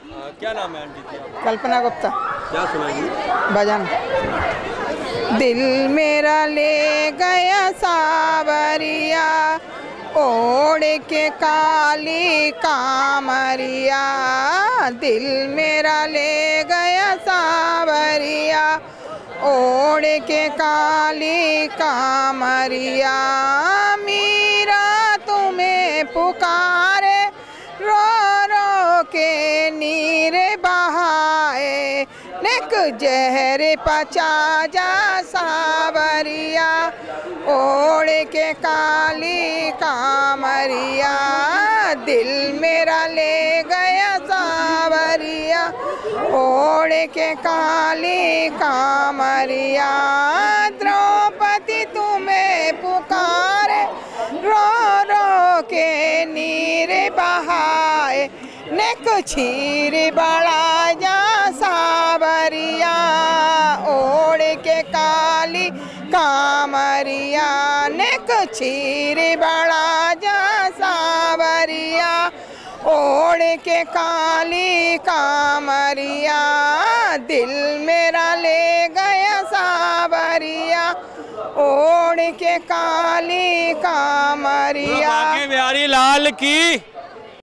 क्या नाम है आंटी जी आपका? कल्पना गुप्ता। क्या सुनाएंगी? भजन। दिल मेरा ले गया सावरिया, ओढ़ के काली कामरिया। दिल मेरा ले गया सावरिया, ओढ़ के काली कामरिया। मीरा तुम्हें पुकारे, रो रो के नीर बहाए। नेक जहर पचा जा सावरिया, ओढ़ के काली कामरिया। दिल मेरा ले गया सावरिया, ओढ़ के काली कामरिया। द्रौपदी तुम्हें पुकारे, रो रो के नीर बहाए। नेक छीर बड़ा जा सावरिया, ओढ़ के काली कामरिया। नेक छीर बड़ा जा सावरिया, ओढ़ के काली कामरिया। दिल मेरा ले गया सावरिया, ओढ़ के काली कामरिया। बिहारी लाल की।